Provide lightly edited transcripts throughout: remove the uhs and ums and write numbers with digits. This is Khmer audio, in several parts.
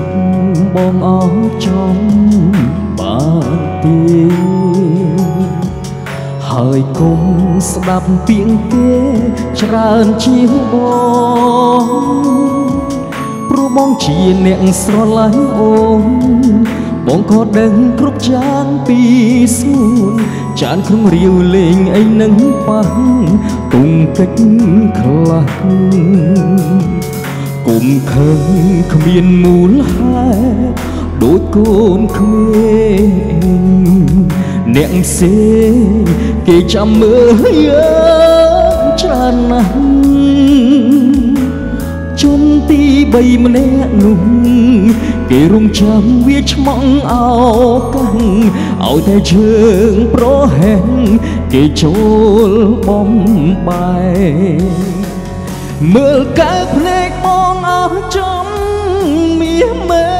បងអស់ចំបានទីហើយគុំស្ដាប់ពាក្យគេច្រើនជាងព្រោះបងជាអ្នកស្រឡាញ់អូនបងក៏ដឹងគ្រប់យ៉ាងពីស្ងួនចានក្នុងរាវលេងអីនឹងប៉ះទុំកិច្ចខ្លះគុំខឹងគ្មានមូលហេតុដូចកូនក្មេងអ្នកផ្សេងគេចាំមើលយើងច្រើនណាស់ជនទី3ម្នាក់នោះគេរងចាំវាឆ្មងឱកាសឲ្យតែជើងប្រហែសគេចូលបំបាយមើលកែភ្នែកបងអស់ចំមាសមេ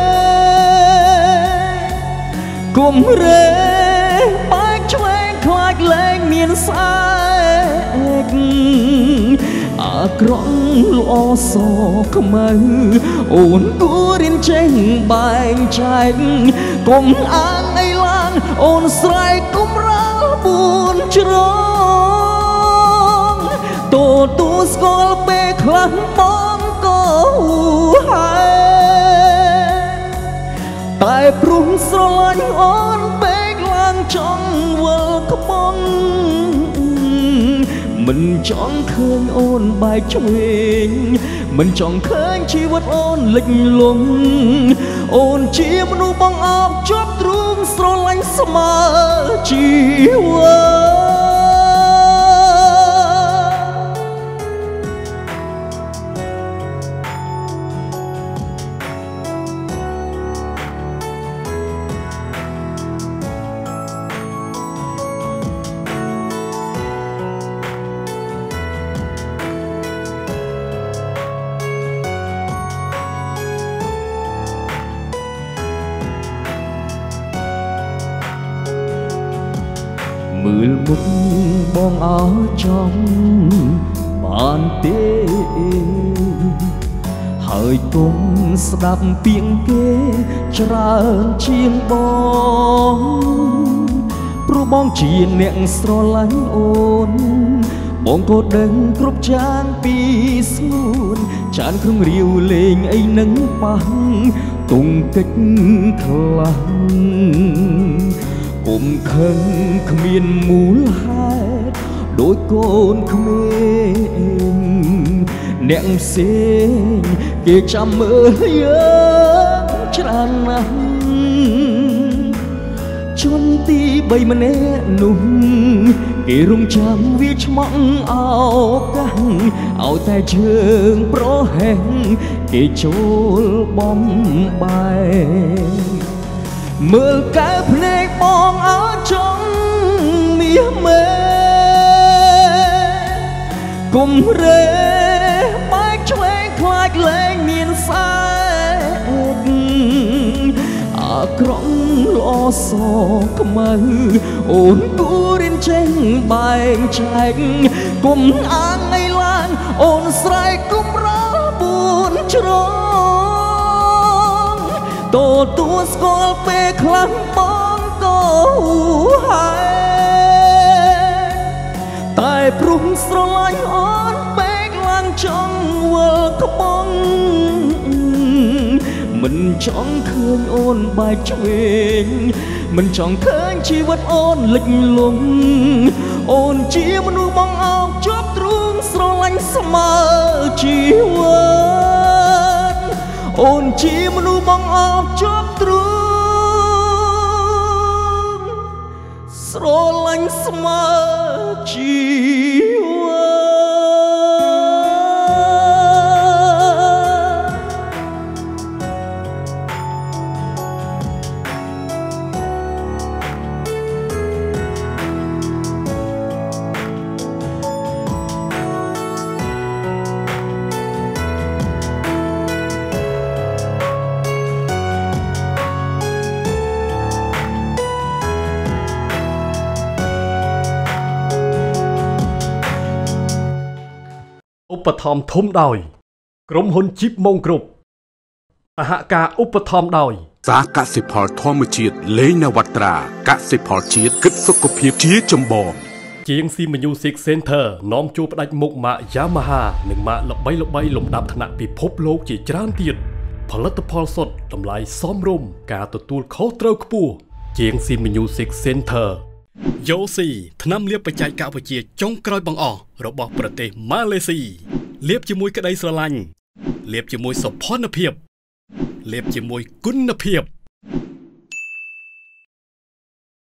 គុំរេបែកឆ្វេងខ្លាចលែងមានស្អែកអាក្រក់ល្អសខ្មៅអូនគួររៀនចេះបែងចែកកុំអាងអីឡើងអូនស្រែកកុំរាល់បួនជ្រងទូស្គាល់ពេលខ្លះបងក៏ហែតែព្រោះស្រឡាញ់អូនពេលឡើងចង់វិលក្បង់មិនចង់ឃើញអូនបែកឆ្វេងមិនចង់ឃើញជីវិតអូនលិចលង់អូនជាមនុស្សបងអបជាប់ទ្រូងស្រឡាញ់ស្មើជីវិតមើលមុខបងអស់ចំបានទេហើយគុំស្ដាប់ពាក្យគេច្រើនជាងបងព្រោះបងជាអ្នកស្រឡាញ់អូនបងក៏ដឹងគ្រប់យ៉ាងពីស្ងួនចានក្នុងរាវលេងអីនឹងប៉ះទុំកិច្ចខ្លះគុំខឹងគ្មានមូលហេតុដូចកូនក្មេងអ្នកផ្សេងគេចាំមើលយើងច្រើនណាស់ជនទី3ម្នាក់នោះគេរងចាំវាឆ្មក់ឱកាសឲ្យតែជើងប្រហែសគេចូលបំបាយមើលកែភ្នែកបងអើចំមាសមេគុំរេបែកឆ្វេងខ្លាចលែងមានស្អែកអាក្រក់ល្អសខ្មៅអូនគួររៀនចេះបែងចែកគុំអាងអីឡើងអូនស្រែកគុំរាល់បួនជ្រងទូស្គាល់ពេលខ្លះបងក៏ហែតែព្រោះស្រឡាញ់អូនពេលឡើងចង់វិលក្បង់មិនចង់ឃើញអូនបែកឆ្វេងមិនចង់ឃើញជីវិតអូនលិចលង់អូនជាមនុស្សបងអោបជាប់ទ្រូងស្រឡាញ់ស្មើជីវិតអូនជាមនុស្សបងអបជាប់ទ្រូងស្រឡាញ់ស្មើជីវិតឧបត្ថម្ភធំដោយក្រុមហ៊ុន Chip Mong Group សហការឧបត្ថម្ភដោយសាកសិផលធម្មជាតិលេងនវត្រាកសិផលជាតិគិតសុខភាពជាចម្បងជាង C Music Center នាំជួបផ្ដាច់មុខម៉ាក Yamaha និងម៉ាកល្បីៗលំដាប់ថ្នាក់ពិភពលោកជាច្រើនទៀតផលិតផលសុទ្ធតម្លៃសមរម្យការទទួលខុសត្រូវខ្ពស់ជាង C Music Center យ៉ូស៊ីថ្នាំលាបបច្ចេកវិទ្យាចុងក្រោយបង្អស់របស់ប្រទេសម៉ាឡេស៊ីលាបជាមួយក្តីស្រឡាញ់លាបជាមួយសោភ័ណភាពលាបជាមួយគុណភាព